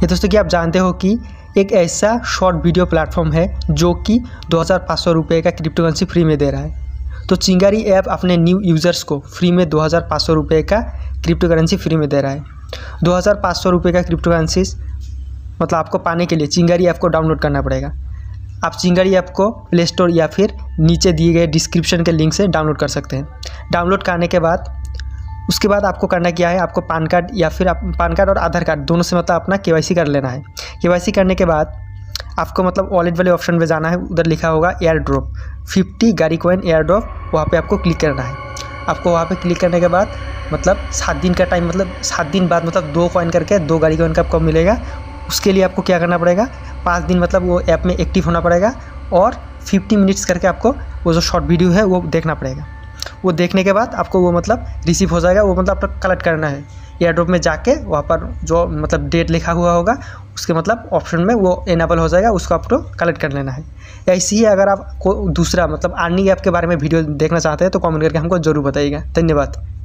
ये दोस्तों कि आप जानते हो कि एक ऐसा शॉर्ट वीडियो प्लेटफॉर्म है जो कि 2500 रुपये का क्रिप्टो करेंसी फ्री में दे रहा है। तो चिंगारी ऐप अपने न्यू यूज़र्स को फ्री में 2500 रुपये का क्रिप्टो करेंसी फ्री में दे रहा है। 2500 रुपये का क्रिप्टो करेंसी मतलब आपको पाने के लिए चिंगारी ऐप को डाउनलोड करना पड़ेगा। आप चिंगारी ऐप को प्ले स्टोर या फिर नीचे दिए गए डिस्क्रिप्शन के लिंक से डाउनलोड कर सकते हैं। डाउनलोड करने के बाद उसके बाद आपको करना क्या है, आपको पान कार्ड या फिर पान कार्ड और आधार कार्ड दोनों से मतलब अपना केवाईसी कर लेना है। केवाईसी करने के बाद आपको मतलब वॉलेट वाले ऑप्शन पे जाना है। उधर लिखा होगा एयर ड्रॉप 50 गाड़ी कॉइन एयर ड्रॉप, वहाँ पे आपको क्लिक करना है। आपको वहाँ पे क्लिक करने के बाद मतलब 7 दिन का टाइम, मतलब 7 दिन बाद मतलब 2 कॉइन करके 2 गाड़ी कॉइन का आपको मिलेगा। उसके लिए आपको क्या करना पड़ेगा, 5 दिन मतलब वो ऐप में एक्टिव होना पड़ेगा और 50 मिनट्स करके आपको वो जो शॉर्ट वीडियो है वो देखना पड़ेगा। वो देखने के बाद आपको वो मतलब रिसीव हो जाएगा। वो मतलब आपको कलेक्ट करना है एयर ड्रॉप में जाके, वहाँ पर जो मतलब डेट लिखा हुआ होगा उसके मतलब ऑप्शन में वो इनेबल हो जाएगा, उसको आपको कलेक्ट कर लेना है। ऐसे ही अगर आप को दूसरा मतलब अर्निंग ऐप के बारे में वीडियो देखना चाहते हैं तो कमेंट करके हमको ज़रूर बताइएगा। धन्यवाद।